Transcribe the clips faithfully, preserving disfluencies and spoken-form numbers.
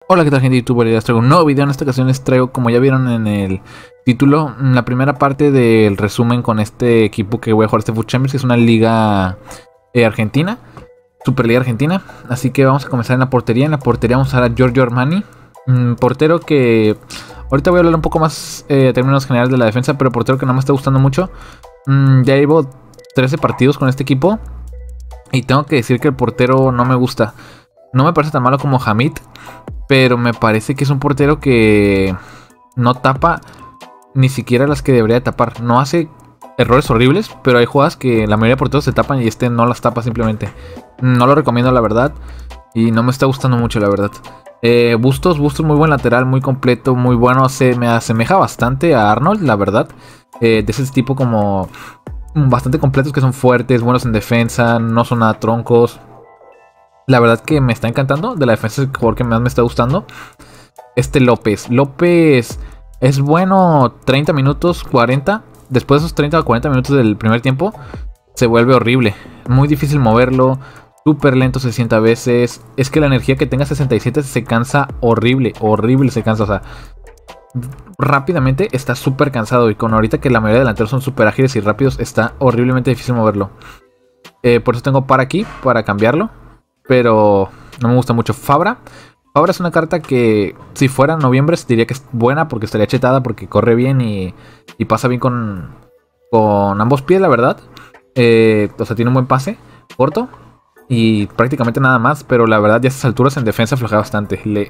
Hola, ¿qué tal, gente de YouTube? Les traigo un nuevo video. En esta ocasión les traigo, como ya vieron en el título, la primera parte del resumen con este equipo que voy a jugar, este FUT Champions, que es una liga eh, argentina, Superliga Argentina. Así que vamos a comenzar en la portería. En la portería vamos a usar a Giorgio Armani, un portero que ahorita voy a hablar un poco más eh, en términos generales de la defensa, pero portero que no me está gustando mucho. Mm, ya llevo trece partidos con este equipo y tengo que decir que el portero no me gusta. No me parece tan malo como Hamid, pero me parece que es un portero que no tapa ni siquiera las que debería tapar. No hace errores horribles, pero hay jugadas que la mayoría de porteros se tapan y este no las tapa simplemente. No lo recomiendo, la verdad, y no me está gustando mucho, la verdad. Eh, Bustos, Bustos muy buen lateral, muy completo, muy bueno. Se me asemeja bastante a Arnold, la verdad. Eh, de ese tipo como bastante completos, que son fuertes, buenos en defensa, no son nada troncos. La verdad que me está encantando. De la defensa es el jugador que más me está gustando. Este López. López es bueno treinta minutos, cuarenta. Después de esos treinta o cuarenta minutos del primer tiempo, se vuelve horrible. Muy difícil moverlo. Súper lento se siente a veces. Es que la energía que tenga sesenta y siete se cansa horrible. Horrible se cansa. O sea, rápidamente está súper cansado. Y con ahorita que la mayoría de delanteros son súper ágiles y rápidos, está horriblemente difícil moverlo. Eh, por eso tengo para aquí, para cambiarlo. Pero no me gusta mucho. Fabra. Fabra es una carta que si fuera en noviembre diría que es buena porque estaría chetada, porque corre bien y, y pasa bien con, con ambos pies, la verdad. Eh, o sea, tiene un buen pase corto y prácticamente nada más. Pero la verdad, ya a estas alturas en defensa flojea bastante. Le,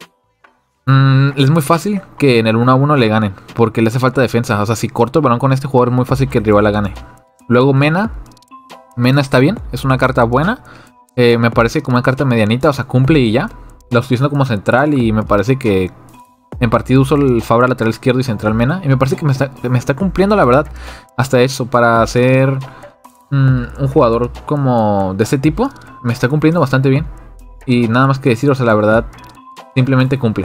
mm, es muy fácil que en el uno a uno le ganen, porque le hace falta defensa. O sea, si corto el balón con este jugador es muy fácil que el rival la gane. Luego Mena. Mena está bien, es una carta buena. Eh, me parece como una carta medianita, o sea, cumple y ya. La estoy usando como central y me parece que en partido uso el Fabra lateral izquierdo y central Mena. Y me parece que me está, me está cumpliendo, la verdad, hasta eso. Para ser mmm, un jugador como de ese tipo, me está cumpliendo bastante bien. Y nada más que decir, o sea, la verdad, simplemente cumple.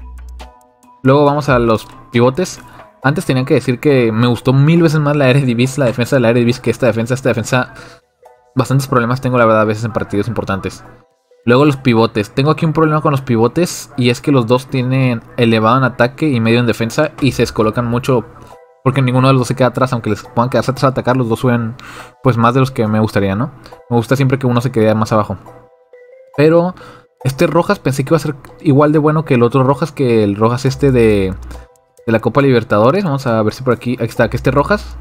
Luego vamos a los pivotes. Antes tenía que decir que me gustó mil veces más la Eredivisie, la defensa de la Eredivisie, que esta defensa. Esta defensa... Bastantes problemas tengo, la verdad, a veces en partidos importantes. Luego los pivotes. Tengo aquí un problema con los pivotes, y es que los dos tienen elevado en ataque y medio en defensa, y se descolocan mucho porque ninguno de los dos se queda atrás. Aunque les puedan quedarse atrás a atacar, los dos suben pues más de los que me gustaría, ¿no? Me gusta siempre que uno se quede más abajo. Pero este Rojas pensé que iba a ser igual de bueno que el otro Rojas, que el Rojas este de, de la Copa Libertadores. Vamos a ver si por aquí, aquí está, que este Rojas,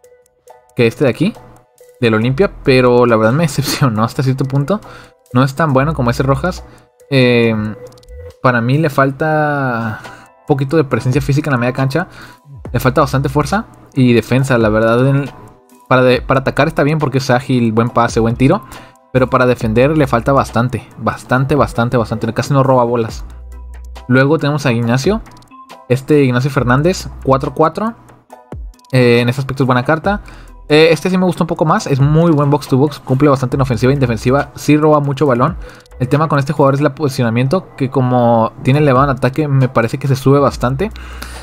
que este de aquí del Olimpia, pero la verdad me decepcionó hasta cierto punto. No es tan bueno como ese Rojas. Eh, para mí le falta un poquito de presencia física en la media cancha. Le falta bastante fuerza y defensa, la verdad. En, para, de, para atacar está bien porque es ágil, buen pase, buen tiro. Pero para defender le falta bastante. Bastante, bastante, bastante. Casi no roba bolas. Luego tenemos a Ignacio. Este Ignacio Fernández, cuatro cuatro. Eh, en ese aspecto es buena carta. Este sí me gusta un poco más, es muy buen box to box, cumple bastante en ofensiva y en defensiva, sí roba mucho balón. El tema con este jugador es el posicionamiento, que como tiene elevado en ataque me parece que se sube bastante.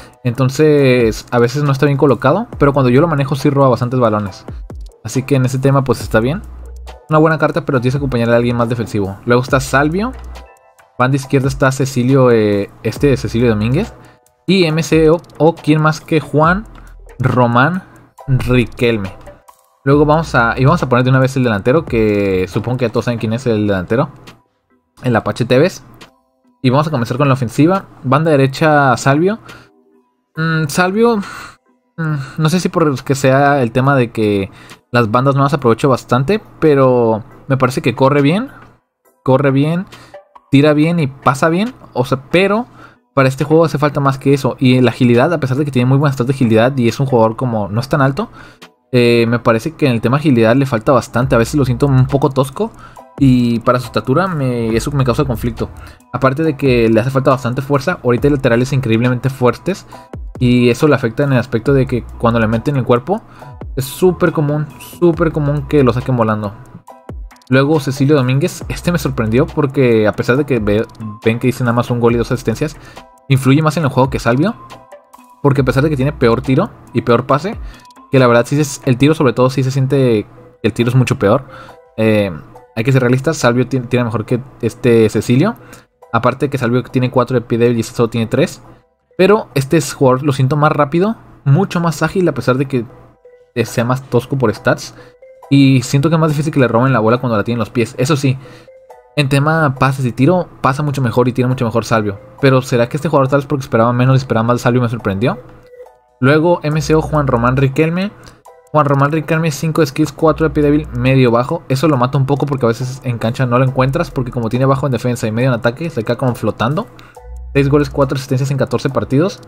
Entonces a veces no está bien colocado, pero cuando yo lo manejo sí roba bastantes balones. Así que en ese tema pues está bien. Una buena carta, pero tienes que acompañarle a alguien más defensivo. Luego está Salvio. Banda izquierda está Cecilio, eh, este de Cecilio Domínguez. Y M C O, o quién más que Juan Román Riquelme. Luego vamos a... Y vamos a poner de una vez el delantero, que supongo que ya todos saben quién es el delantero. El Apache Tevez. Y vamos a comenzar con la ofensiva. Banda derecha, Salvio. Mm, Salvio... Mm, no sé si porque sea el tema de que las bandas no las aprovecho bastante, pero me parece que corre bien. Corre bien, tira bien y pasa bien. O sea, pero... para este juego hace falta más que eso. Y la agilidad, a pesar de que tiene muy buena stats de agilidad y es un jugador como no es tan alto, eh, me parece que en el tema agilidad le falta bastante. A veces lo siento un poco tosco y para su estatura me, eso me causa conflicto. Aparte de que le hace falta bastante fuerza. Ahorita hay laterales increíblemente fuertes y eso le afecta en el aspecto de que cuando le meten el cuerpo es súper común, súper común que lo saquen volando. Luego Cecilio Domínguez, este me sorprendió porque a pesar de que ve, ven que dice nada más un gol y dos asistencias, influye más en el juego que Salvio. Porque a pesar de que tiene peor tiro y peor pase, que la verdad sí es, el tiro sobre todo sí se siente que el tiro es mucho peor. Eh, hay que ser realistas, Salvio tiene, tiene mejor que este Cecilio. Aparte que Salvio tiene cuatro de pie débil y este solo tiene tres. Pero este jugador lo siento más rápido, mucho más ágil a pesar de que sea más tosco por stats. Y siento que es más difícil que le roben la bola cuando la tiene en los pies. Eso sí, en tema pases y tiro, pasa mucho mejor y tira mucho mejor Salvio. Pero ¿será que este jugador tal vez porque esperaba menos y esperaba más de Salvio me sorprendió? Luego M C O Juan Román Riquelme. Juan Román Riquelme, cinco de skills, cuatro de pie débil, medio bajo. Eso lo mata un poco porque a veces en cancha no lo encuentras. Porque como tiene bajo en defensa y medio en ataque, se queda como flotando. seis goles, cuatro asistencias en catorce partidos.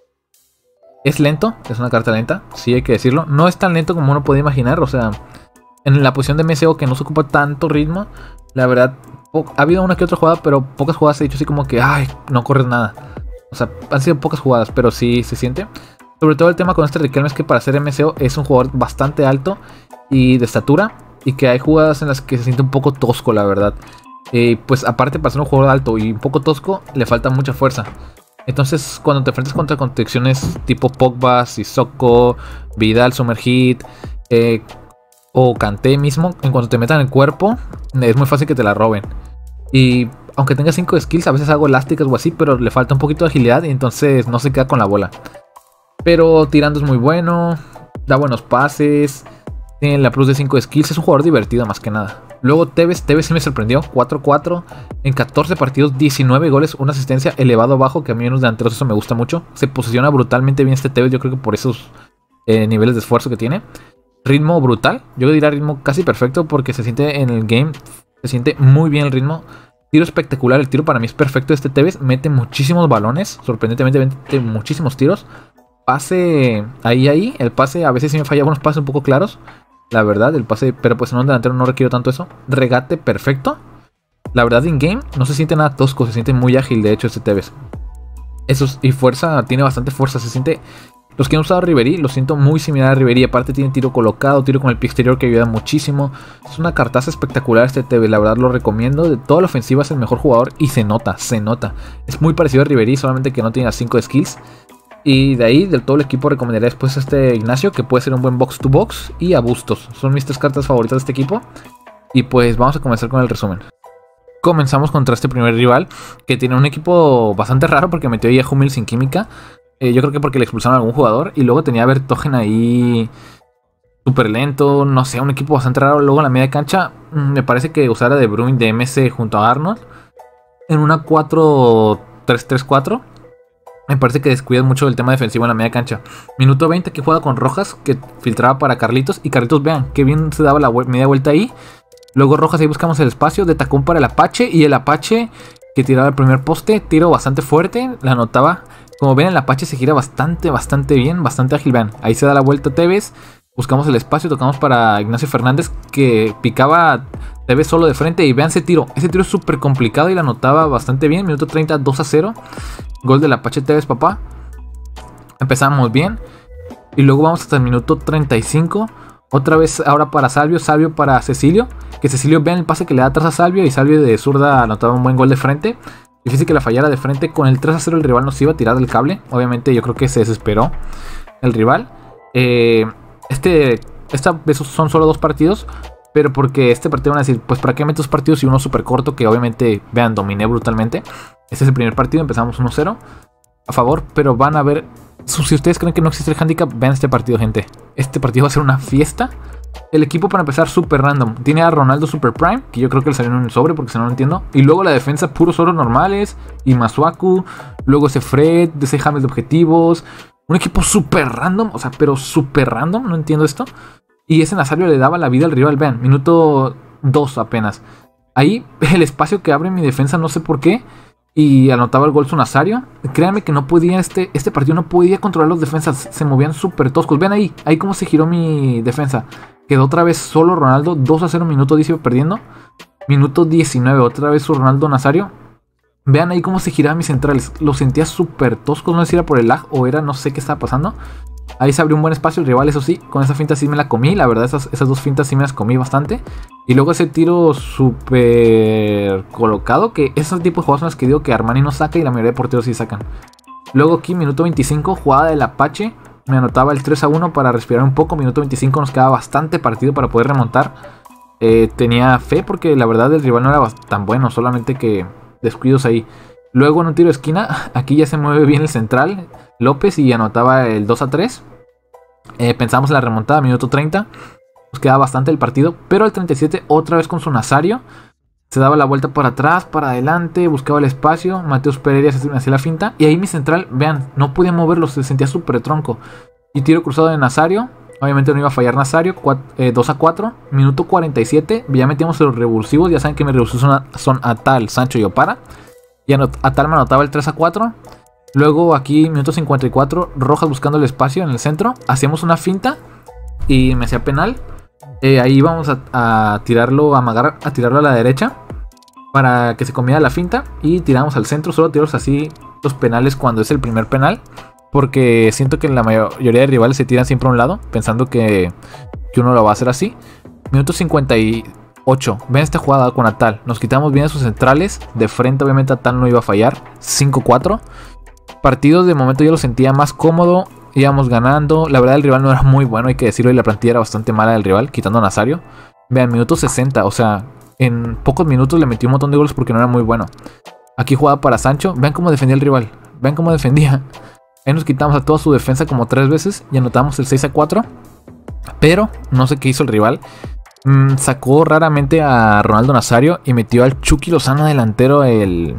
Es lento, es una carta lenta, sí hay que decirlo. No es tan lento como uno puede imaginar. O sea, en la posición de M C O que no se ocupa tanto ritmo, la verdad, ha habido una que otra jugada, pero pocas jugadas he dicho así como que, ay, no corres nada. O sea, han sido pocas jugadas, pero sí se siente. Sobre todo el tema con este Riquelme es que para ser M C O es un jugador bastante alto y de estatura. Y que hay jugadas en las que se siente un poco tosco, la verdad. Eh, pues aparte para ser un jugador alto y un poco tosco, le falta mucha fuerza. Entonces cuando te enfrentas contra contenciones tipo Pogba, Sissoko, Vidal, Summerhit eh, o Kanté mismo, en cuanto te metan en el cuerpo, es muy fácil que te la roben. Y aunque tenga cinco skills, a veces hago elásticas o así, pero le falta un poquito de agilidad y entonces no se queda con la bola. Pero tirando es muy bueno, da buenos pases, tiene la plus de cinco skills, es un jugador divertido más que nada. Luego Tevez, Tevez sí me sorprendió, cuatro cuatro, en catorce partidos, diecinueve goles, una asistencia, elevado bajo, que a mí en los delanteros eso me gusta mucho. Se posiciona brutalmente bien este Tevez, yo creo que por esos eh, niveles de esfuerzo que tiene. Ritmo brutal, yo diría ritmo casi perfecto porque se siente en el game, se siente muy bien el ritmo. Tiro espectacular, el tiro para mí es perfecto, este Tevez mete muchísimos balones, sorprendentemente mete muchísimos tiros. Pase ahí, ahí, el pase a veces sí me falla unos pases un poco claros. La verdad, el pase, pero pues en un delantero no requiero tanto eso. Regate perfecto. La verdad, in game no se siente nada tosco, se siente muy ágil, de hecho, este Tevez. Eso y fuerza, tiene bastante fuerza, se siente... Los que han usado Ribery, lo siento muy similar a Ribery. Aparte tiene tiro colocado, tiro con el pie exterior que ayuda muchísimo. Es una cartaza espectacular este Tevez, la verdad lo recomiendo. De toda la ofensiva es el mejor jugador y se nota, se nota. Es muy parecido a Ribery, solamente que no tiene las cinco skills. Y de ahí, del todo el equipo, recomendaría después a este Ignacio, que puede ser un buen box to box, y a Bustos. Son mis tres cartas favoritas de este equipo. Y pues vamos a comenzar con el resumen. Comenzamos contra este primer rival, que tiene un equipo bastante raro porque metió ahí a Hummel sin química. Eh, yo creo que porque le expulsaron a algún jugador. Y luego tenía a Vertogen ahí súper lento, no sé, un equipo bastante raro. Luego en la media cancha, me parece que usara De Bruyne de M C junto a Arnold en una cuatro tres tres cuatro. Me parece que descuidan mucho el tema defensivo en la media cancha. Minuto veinte que juega con Rojas, que filtraba para Carlitos. Y Carlitos, vean, qué bien se daba la media vuelta ahí. Luego Rojas, ahí buscamos el espacio de tacón para el Apache. Y el Apache que tiraba el primer poste, tiro bastante fuerte, la anotaba. Como ven, el Apache se gira bastante, bastante bien, bastante ágil. Vean, ahí se da la vuelta Tevez. Buscamos el espacio, tocamos para Ignacio Fernández, que picaba Tevez solo de frente. Y vean ese tiro, ese tiro es súper complicado y la anotaba bastante bien. Minuto treinta, dos a cero. Gol del Apache Tevez, papá. Empezamos bien. Y luego vamos hasta el minuto treinta y cinco. Otra vez ahora para Salvio, Salvio para Cecilio. Que Cecilio, vean el pase que le da atrás a Salvio. Y Salvio de zurda anotaba un buen gol de frente. Difícil que la fallara de frente. Con el tres a cero el rival nos iba a tirar del cable. Obviamente yo creo que se desesperó el rival. Eh, este, esta, esos son solo dos partidos. Pero porque este partido van a decir, pues ¿para qué meto dos partidos y uno súper corto? Que obviamente, vean, dominé brutalmente. Este es el primer partido, empezamos uno cero a favor, pero van a ver, si ustedes creen que no existe el handicap, vean este partido, gente. Este partido va a ser una fiesta. El equipo, para empezar, súper random. Tiene a Ronaldo Super Prime, que yo creo que le salió en un sobre porque si no lo entiendo. Y luego la defensa, puros oros normales, y Masuaku. Luego ese Fred, ese James de objetivos. Un equipo súper random, o sea, pero súper random, no entiendo esto. Y ese Nazario le daba la vida al rival, vean, minuto dos apenas. Ahí el espacio que abre mi defensa, no sé por qué. Y anotaba el gol su Nazario. Créanme que no podía, este, este partido no podía controlar los defensas. Se movían súper toscos. Vean ahí, ahí cómo se giró mi defensa. Quedó otra vez solo Ronaldo, dos a cero, minuto diez iba perdiendo. Minuto diecinueve, otra vez su Ronaldo Nazario. Vean ahí cómo se giraban mis centrales. Los sentía súper toscos, no sé si era por el lag o era, no sé qué estaba pasando. Ahí se abrió un buen espacio el rival, eso sí. Con esa finta sí me la comí, la verdad esas, esas dos fintas sí me las comí bastante. Y luego ese tiro súper colocado, que esos tipos de jugadas son las que digo que Armani no saca y la mayoría de porteros sí sacan. Luego aquí, minuto veinticinco, jugada del Apache. Me anotaba el tres a uno para respirar un poco. Minuto veinticinco, nos quedaba bastante partido para poder remontar. Eh, tenía fe porque la verdad el rival no era tan bueno, solamente que descuidos ahí. Luego en un tiro de esquina, aquí ya se mueve bien el central, López, y anotaba el dos a tres. Eh, pensamos en la remontada, minuto treinta. Nos quedaba bastante el partido, pero al treinta y siete otra vez con su Nazario. Se daba la vuelta para atrás, para adelante, buscaba el espacio. Mateus Pereira hacía la finta. Y ahí mi central, vean, no podía moverlo, se sentía súper tronco. Y tiro cruzado de Nazario. Obviamente no iba a fallar Nazario. dos a cuatro. Minuto cuarenta y siete. Ya metíamos los revulsivos. Ya saben que mis revulsivos son, son Atal, Sancho y Opara. Y Atal me anotaba el tres a cuatro. Luego aquí, minuto cincuenta y cuatro. Rojas buscando el espacio en el centro. Hacíamos una finta. Y me hacía penal. Eh, ahí íbamos a, a tirarlo, a amagar, a tirarlo a la derecha. Para que se comiera la finta. Y tiramos al centro. Solo tiramos así los penales cuando es el primer penal. Porque siento que la mayoría de rivales se tiran siempre a un lado. Pensando que, que uno lo va a hacer así. Minuto cincuenta y ocho. Ven esta jugada con Atal. Nos quitamos bien a sus centrales. De frente obviamente Atal no iba a fallar. cinco cuatro. Partidos de momento yo lo sentía más cómodo. Íbamos ganando. La verdad el rival no era muy bueno, hay que decirlo. Y la plantilla era bastante mala del rival. Quitando a Nazario. Vean, minuto sesenta. O sea, en pocos minutos le metió un montón de goles porque no era muy bueno. Aquí jugaba para Sancho. Vean cómo defendía el rival. Vean cómo defendía. Ahí nos quitamos a toda su defensa como tres veces. Y anotamos el seis a cuatro. Pero no sé qué hizo el rival. Mm, sacó raramente a Ronaldo Nazario. Y metió al Chucky Lozano delantero el...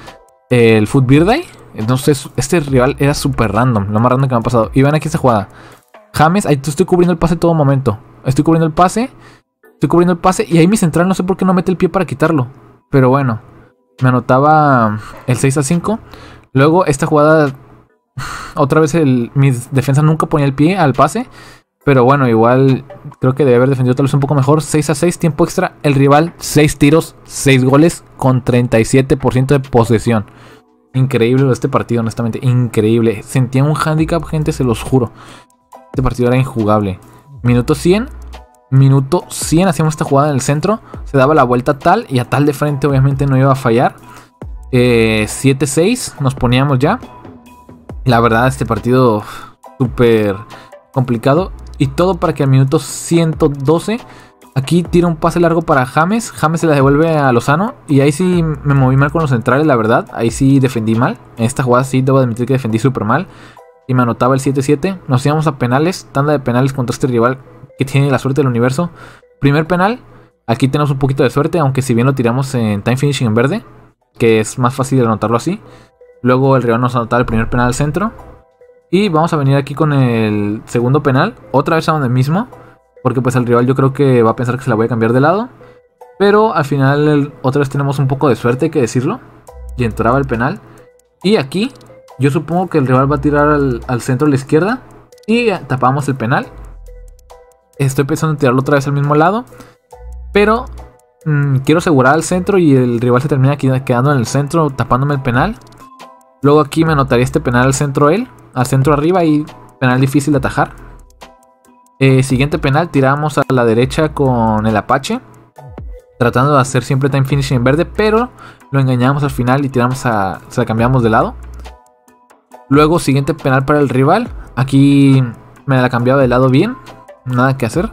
El Foot Birthday. Entonces este rival era súper random. Lo más random que me ha pasado. Y ven aquí esta jugada. James, ahí estoy cubriendo el pase todo momento. Estoy cubriendo el pase. Estoy cubriendo el pase. Y ahí mi central no sé por qué no mete el pie para quitarlo. Pero bueno. Me anotaba el seis a cinco. Luego esta jugada... Otra vez el, mi defensa nunca ponía el pie al pase. Pero bueno, igual creo que debe haber defendido tal vez un poco mejor. seis a seis, tiempo extra. El rival, seis tiros, seis goles con treinta y siete por ciento de posesión. Increíble este partido, honestamente. Increíble. Sentía un handicap, gente, se los juro. Este partido era injugable. Minuto cien. Minuto cien. Hacíamos esta jugada en el centro. Se daba la vuelta a Tal. Y a Tal de frente obviamente no iba a fallar. Eh, siete seis. Nos poníamos ya. La verdad, este partido súper complicado. Y todo para que al minuto ciento doce... Aquí tira un pase largo para James. James se la devuelve a Lozano. Y ahí sí me moví mal con los centrales, la verdad. Ahí sí defendí mal. En esta jugada sí debo admitir que defendí súper mal. Y me anotaba el siete siete. Nos íbamos a penales. Tanda de penales contra este rival que tiene la suerte del universo. Primer penal. Aquí tenemos un poquito de suerte. Aunque si bien lo tiramos en time finishing en verde. Que es más fácil de anotarlo así. Luego el rival nos anotaba el primer penal al centro. Y vamos a venir aquí con el segundo penal. Otra vez a donde mismo. Porque pues el rival yo creo que va a pensar que se la voy a cambiar de lado. Pero al final el, otra vez tenemos un poco de suerte, hay que decirlo. Y entraba el penal. Y aquí yo supongo que el rival va a tirar al, al centro a la izquierda. Y tapamos el penal. Estoy pensando en tirarlo otra vez al mismo lado. Pero mmm, quiero asegurar al centro y el rival se termina quedando en el centro tapándome el penal. Luego aquí me anotaría este penal al centro él. Al centro arriba y penal difícil de atajar. Eh, siguiente penal, tiramos a la derecha con el Apache. Tratando de hacer siempre time finishing en verde. Pero lo engañamos al final y tiramos a... Se la cambiamos de lado. Luego siguiente penal para el rival. Aquí me la cambiaba de lado bien. Nada que hacer.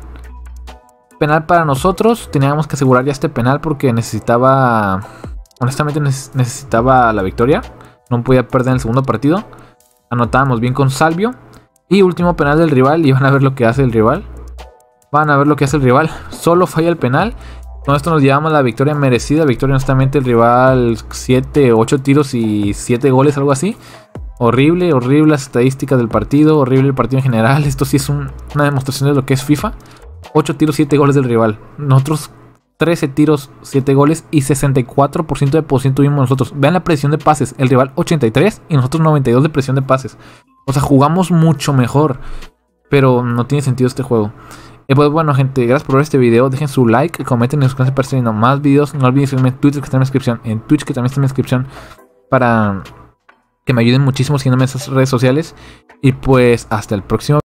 Penal para nosotros. Teníamos que asegurar ya este penal porque necesitaba... Honestamente necesitaba la victoria. No podía perder en el segundo partido. Anotábamos bien con Salvio. Y último penal del rival. Y van a ver lo que hace el rival. Van a ver lo que hace el rival. Solo falla el penal. Con esto nos llevamos la victoria merecida. Victoria honestamente el rival siete, ocho tiros y siete goles, algo así. Horrible, horrible las estadísticas del partido. Horrible el partido en general. Esto sí es un, una demostración de lo que es FIFA. ocho tiros, siete goles del rival. Nosotros trece tiros, siete goles y sesenta y cuatro por ciento de posición tuvimos nosotros. Vean la presión de pases. El rival ochenta y tres y nosotros noventa y dos de presión de pases. O sea, jugamos mucho mejor. Pero no tiene sentido este juego. Eh, pues bueno, gente, gracias por ver este video. Dejen su like, comenten y suscríbanse para seguir más videos. No olviden seguirme en Twitter, que está en la descripción. En Twitch, que también está en la descripción. Para que me ayuden muchísimo siguiéndome en esas redes sociales. Y pues hasta el próximo.